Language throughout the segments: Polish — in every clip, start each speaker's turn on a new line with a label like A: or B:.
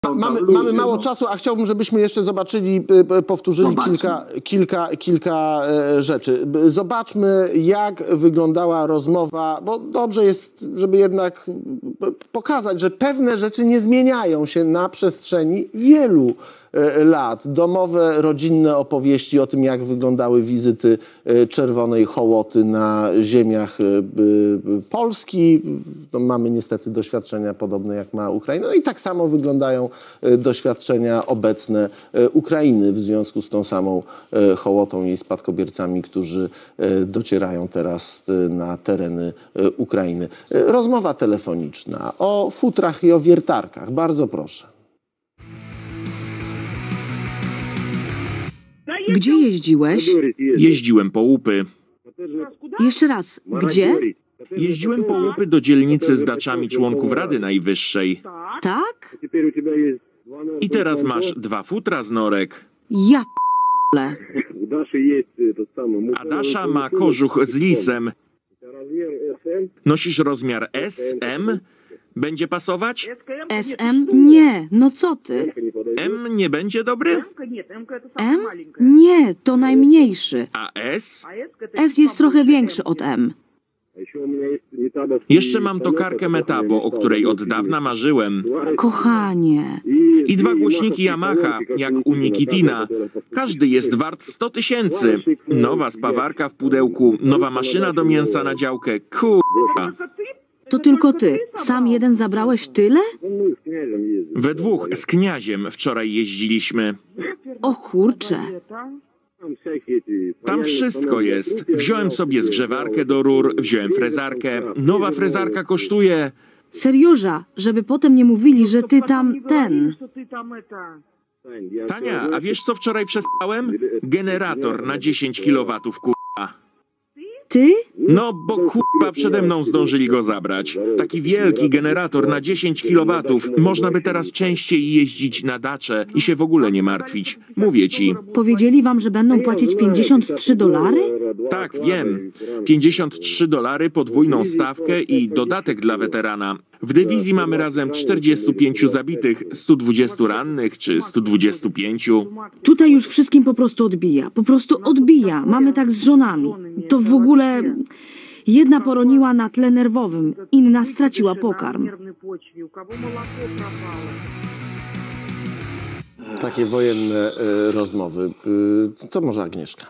A: Mamy mało czasu, a chciałbym, żebyśmy jeszcze zobaczyli, powtórzyli kilka rzeczy. Zobaczmy, jak wyglądała rozmowa, bo dobrze jest, żeby jednak pokazać, że pewne rzeczy nie zmieniają się na przestrzeni wielu lat. Domowe, rodzinne opowieści o tym, jak wyglądały wizyty czerwonej hołoty na ziemiach Polski. No, mamy niestety doświadczenia podobne, jak ma Ukraina. No i tak samo wyglądają doświadczenia obecne Ukrainy w związku z tą samą hołotą i jej spadkobiercami, którzy docierają teraz na tereny Ukrainy. Rozmowa telefoniczna o futrach i o wiertarkach. Bardzo proszę.
B: Gdzie jeździłeś?
C: Jeździłem po łupy.
B: Jeszcze raz, gdzie?
C: Jeździłem po łupy do dzielnicy z daczami członków Rady Najwyższej.
B: Tak?
C: I teraz masz 2 futra z norek.
B: Ja p***le.
C: A Dasza ma kożuch z lisem. Nosisz rozmiar S, M? Będzie pasować?
B: SM? Nie, no co ty?
C: M nie będzie dobry?
B: M? Nie, to najmniejszy.
C: A S?
B: S jest trochę większy od M.
C: Jeszcze mam tokarkę Metabo, o której od dawna marzyłem.
B: Kochanie.
C: I 2 głośniki Yamaha, jak u Nikitina. Każdy jest wart 100 000. Nowa spawarka w pudełku, nowa maszyna do mięsa na działkę. Kurwa.
B: To tylko ty. Sam jeden zabrałeś tyle?
C: We 2 z kniaziem wczoraj jeździliśmy.
B: O kurcze.
C: Tam wszystko jest. Wziąłem sobie zgrzewarkę do rur, wziąłem frezarkę. Nowa frezarka kosztuje...
B: Serioża, żeby potem nie mówili, że ty tam ten.
C: Tania, a wiesz co wczoraj przespałem? Generator na 10 kW, kurwa.
B: Ty?
C: No, bo kurwa przede mną zdążyli go zabrać. Taki wielki generator na 10 kW. Można by teraz częściej jeździć na dacze i się w ogóle nie martwić. Mówię ci.
B: Powiedzieli wam, że będą płacić $53?
C: Tak, wiem. $53, podwójną stawkę i dodatek dla weterana. W dywizji mamy razem 45 zabitych, 120 rannych czy 125.
B: Tutaj już wszystkim po prostu odbija. Po prostu odbija. Mamy tak z żonami. To w ogóle... Jedna poroniła na tle nerwowym, inna straciła pokarm.
A: Takie wojenne rozmowy. To może Agnieszka.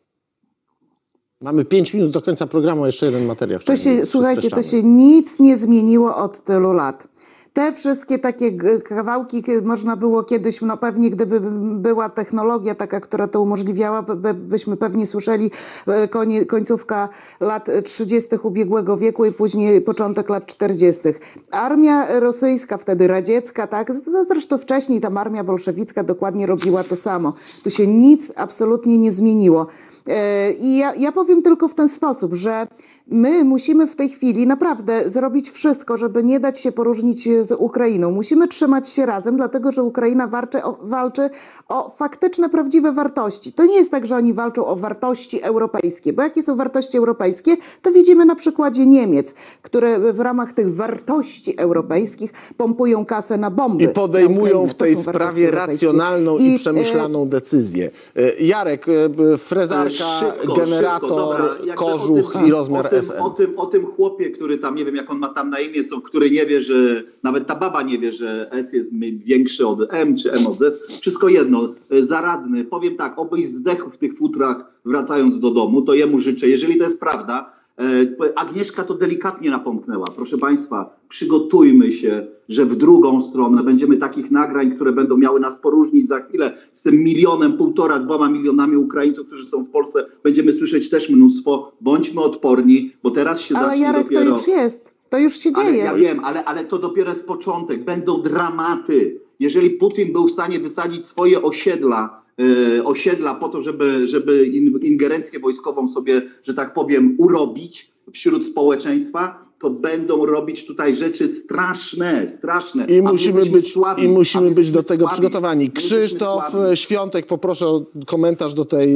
A: Mamy 5 minut do końca programu, jeszcze jeden materiał.
D: Słuchajcie, to się nic nie zmieniło od tylu lat. Te wszystkie takie kawałki można było kiedyś, no pewnie gdyby była technologia taka, która to umożliwiała, byśmy pewnie słyszeli końcówka lat 30. ubiegłego wieku i później początek lat 40. Armia rosyjska, wtedy radziecka, tak, zresztą wcześniej ta armia bolszewicka dokładnie robiła to samo. Tu się nic absolutnie nie zmieniło. I ja powiem tylko w ten sposób, że my musimy w tej chwili naprawdę zrobić wszystko, żeby nie dać się poróżnić z Ukrainą. Musimy trzymać się razem, dlatego że Ukraina walczy o faktyczne, prawdziwe wartości. To nie jest tak, że oni walczą o wartości europejskie, bo jakie są wartości europejskie, to widzimy na przykładzie Niemiec, które w ramach tych wartości europejskich pompują kasę na bomby.
A: I podejmują w tej sprawie racjonalną i przemyślaną decyzję. Jarek, frezarka, generator, kożuch i rozmiar SM.
E: O tym chłopie, który tam, nie wiem jak on ma tam na imię, który nie wie, że nawet ta baba nie wie, że S jest większy od M, czy M od S. Wszystko jedno, zaradny. Powiem tak, obyś zdechł w tych futrach wracając do domu, to jemu życzę. Jeżeli to jest prawda, Agnieszka to delikatnie napomknęła. Proszę Państwa, przygotujmy się, że w drugą stronę będziemy takich nagrań, które będą miały nas poróżnić za chwilę z tym 1,5, 2 milionami Ukraińców, którzy są w Polsce. Będziemy słyszeć też mnóstwo. Bądźmy odporni, bo teraz się zacznie
D: Jarek,
E: dopiero...
D: to już jest. To już się dzieje.
E: Ja wiem, ale to dopiero jest początek. Będą dramaty. Jeżeli Putin był w stanie wysadzić swoje osiedla po to, żeby ingerencję wojskową sobie, że tak powiem, urobić wśród społeczeństwa, to będą robić tutaj rzeczy straszne.
A: I musimy być do tego przygotowani. Krzysztof Świątek, poproszę o komentarz do tej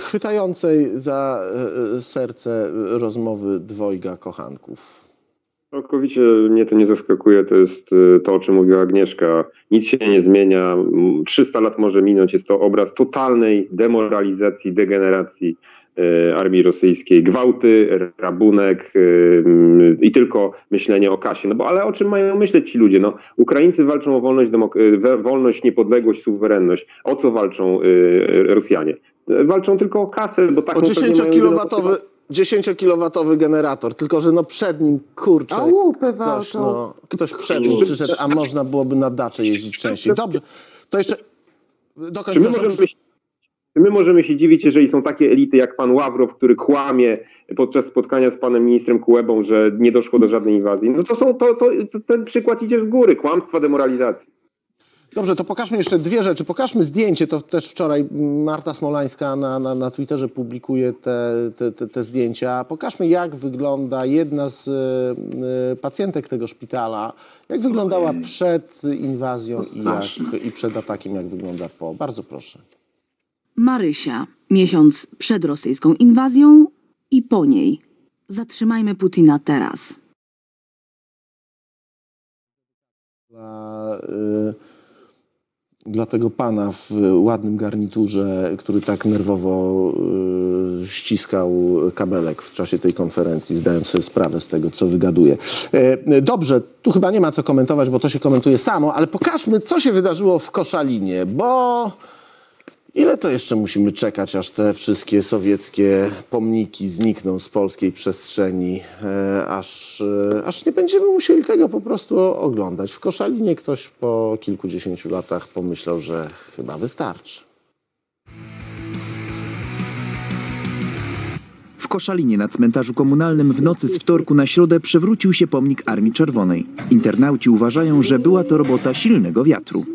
A: chwytającej za serce rozmowy dwojga kochanków.
F: Całkowicie mnie to nie zaskakuje, to jest to, o czym mówiła Agnieszka. Nic się nie zmienia, 300 lat może minąć, jest to obraz totalnej demoralizacji, degeneracji armii rosyjskiej, gwałty, rabunek i tylko myślenie o kasie. No bo ale o czym mają myśleć ci ludzie? No, Ukraińcy walczą o wolność, wolność, niepodległość, suwerenność. O co walczą Rosjanie? Walczą tylko o kasę, bo tak
A: O 10-kilowatowy generator, tylko że no przed nim, kurczę,
D: A łupy
A: ktoś,
D: walczą.
A: no, ktoś przed nim przyszedł, a można byłoby na dacze jeździć częściej. Dobrze, to jeszcze dokończ.
F: Czy my możemy się dziwić, jeżeli są takie elity jak pan Ławrow, który kłamie podczas spotkania z panem ministrem Kulebą, że nie doszło do żadnej inwazji? No to ten przykład idzie z góry, kłamstwa, demoralizacji.
A: Dobrze, to pokażmy jeszcze dwie rzeczy. Pokażmy zdjęcie, to też wczoraj Marta Smolańska na Twitterze publikuje te zdjęcia. Pokażmy, jak wygląda jedna z pacjentek tego szpitala, jak wyglądała przed inwazją i przed atakiem, jak wygląda po. Bardzo proszę.
B: Marysia, miesiąc przed rosyjską inwazją i po niej. Zatrzymajmy Putina teraz.
A: Dla tego pana w ładnym garniturze, który tak nerwowo ściskał kabelek w czasie tej konferencji, zdając sobie sprawę z tego, co wygaduje. Dobrze, tu chyba nie ma co komentować, bo to się komentuje samo, ale pokażmy, co się wydarzyło w Koszalinie, bo ile to jeszcze musimy czekać, aż te wszystkie sowieckie pomniki znikną z polskiej przestrzeni, aż nie będziemy musieli tego po prostu oglądać. W Koszalinie ktoś po kilkudziesięciu latach pomyślał, że chyba wystarczy.
G: W Koszalinie na cmentarzu komunalnym w nocy z wtorku na środę przewrócił się pomnik Armii Czerwonej. Internauci uważają, że była to robota silnego wiatru.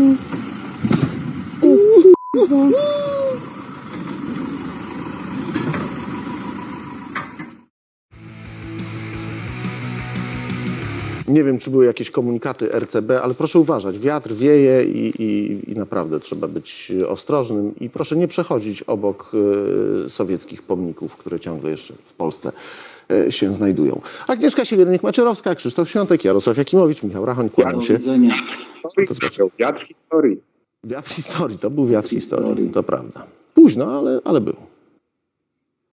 A: Nie wiem, czy były jakieś komunikaty RCB, ale proszę uważać, wiatr wieje i naprawdę trzeba być ostrożnym i proszę nie przechodzić obok sowieckich pomników, które ciągle jeszcze w Polsce się znajdują. Agnieszka Siewiernik-Maczerowska, Krzysztof Świątek, Jarosław Jakimowicz, Michał Rachoń, kłaniam się.
F: Wiatr historii.
A: Wiatr historii, to był wiatr historii, to prawda. Późno, ale był.